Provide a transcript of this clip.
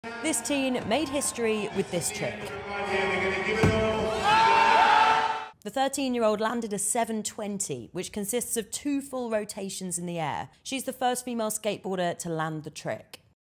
This teen made history with this trick. The 13-year-old landed a 720, which consists of 2 full rotations in the air. She's the first female skateboarder to land the trick.